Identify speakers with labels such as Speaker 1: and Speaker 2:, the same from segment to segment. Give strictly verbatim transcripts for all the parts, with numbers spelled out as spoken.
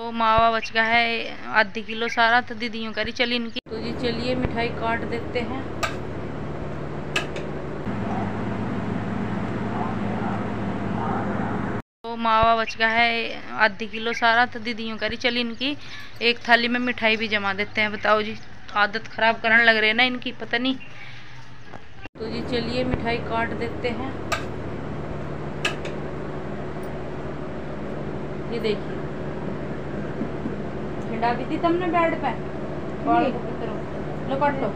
Speaker 1: तो मावा बच गया है आधी किलो सारा, तो दीदियों करी चली इनकी। तो जी चलिए मिठाई काट देते हैं। तो मावा बच गया है आधी किलो सारा, तो दीदियों करी चली इनकी एक थाली में मिठाई भी जमा देते हैं। बताओ जी, आदत खराब करने लग रहे हैं ना इनकी, पता नहीं। तो जी चलिए मिठाई काट देते हैं। ये देखिए खिंडा भी थी तुमने बेड पे, बाल को कितरो लो काट लो।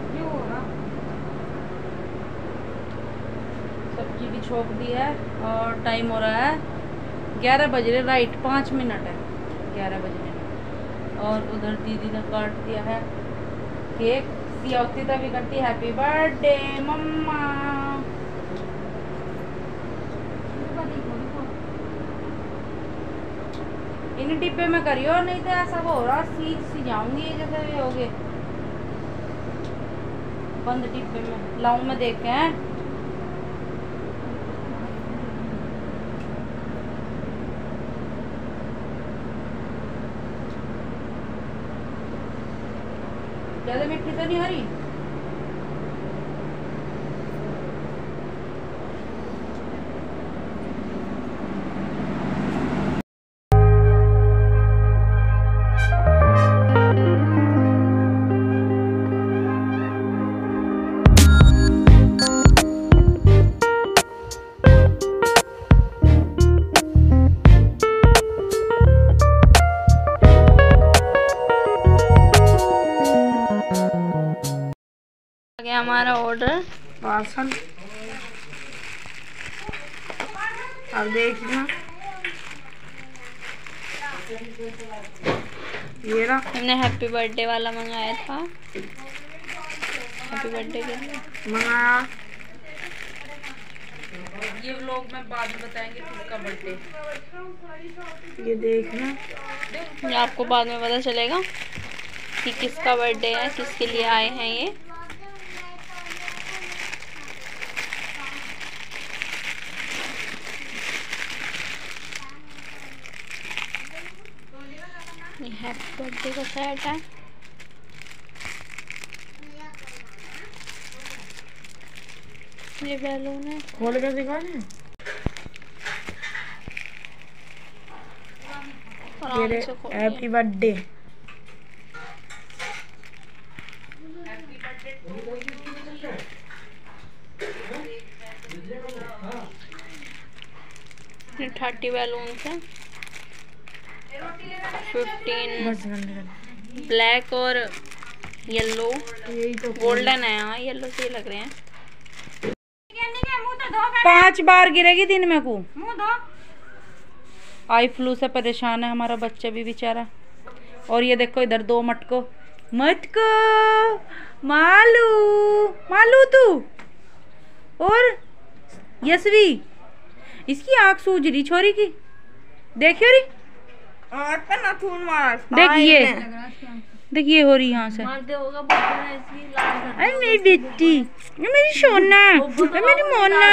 Speaker 1: सब्जी भी छोक दी है और टाइम हो रहा है ग्यारह बज रहे, राइट पाँच मिनट है ग्यारह बजने में। और उधर दीदी ने काट दिया है केक। सिया होती तभी करती हैप्पी बर्थडे मम्मा। इन डिब्बे में करियो, नहीं तो ऐसा हो रहा सीख सी जाऊंगी जैसे ये हो गए बंद डिब्बे में। लाऊं मैं देख के हैं। ज्यादा मिट्टी तो नहीं हरी। हमारा ऑर्डर पार्सल अब देखना ये रहा। हमने हैप्पी बर्थडे वाला मंगाया था, हैप्पी बर्थडे के लिए मंगाया। ये व्लॉग में बाद में बताएंगे किसका बर्थडे। ये देखना, ये आपको बाद में पता चलेगा कि किसका बर्थडे है, किसके लिए आए हैं ये। ये हैप्पी बर्थडे का सेट है। ये बैलून है, खोल कर दिखाने। Happy birthday. ये थर्टी बैलून है, फिफ्टीन ब्लैक और येलो, गोल्डन है। हाँ येलो से लग रहे हैं। पांच बार गिरेगी दिन में को। आई फ्लू से परेशान है हमारा बच्चा भी बेचारा। और ये देखो इधर दो मटको मटको मालू मालू तू और यशवी, इसकी आँख सूझ रही छोरी की, देखियो री। देखिए देखिए हो रही यहाँ से। अरे मेरी बेटी, मेरी सोना, मेरी मोना,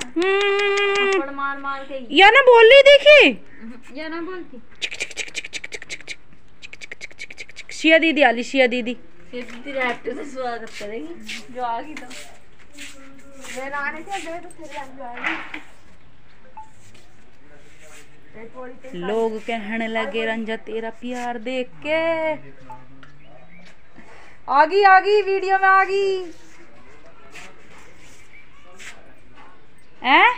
Speaker 1: या ना बोल रही। देखिए या ना बोलती। शिया दीदी आली, शिया दीदी दीदी रैप्टर से स्वागत करेगी जो आ गई। तो मैं आने से तो फिर आएगी। लोग कहने लगे रंजा तेरा प्यार देख के आगी आगी वीडियो में आगी हैं।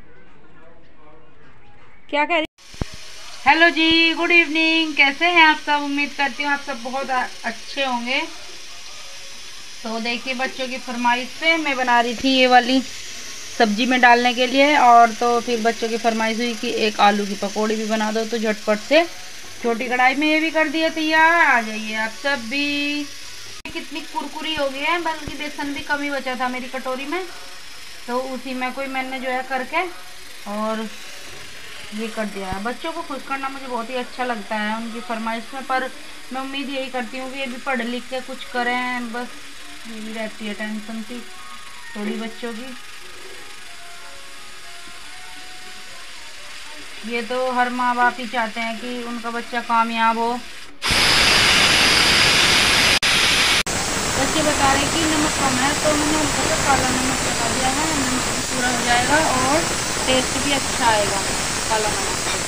Speaker 1: क्या कह रही? हेलो जी, गुड इवनिंग। कैसे हैं आप सब? उम्मीद करती हूँ आप सब बहुत अच्छे होंगे। तो देखिए बच्चों की फरमाइश पे मैं बना रही थी ये वाली सब्जी में डालने के लिए, और तो फिर बच्चों की फरमाइश हुई कि एक आलू की पकौड़ी भी बना दो। तो झटपट से छोटी कढ़ाई में ये भी कर दिया तैयार। आ जाइए आप सब भी। कितनी कुरकुरी हो गई है, बल्कि बेसन भी कम ही बचा था मेरी कटोरी में, तो उसी में कोई मैंने जो है करके और ये कर दिया है। बच्चों को खुश करना मुझे बहुत ही अच्छा लगता है उनकी फरमाइश में, पर मैं उम्मीद यही करती हूँ कि ये भी पढ़ लिख के कुछ करें। बस यही रहती है टेंशन सी थोड़ी बच्चों की। ये तो हर माँ बाप ही चाहते हैं कि उनका बच्चा कामयाब हो। बच्चे बता रहे हैं कि नमक कम है, तो मैंने हल्का काला नमक लगा दिया है, नमक भी पूरा हो जाएगा और टेस्ट भी अच्छा आएगा काला नमक से।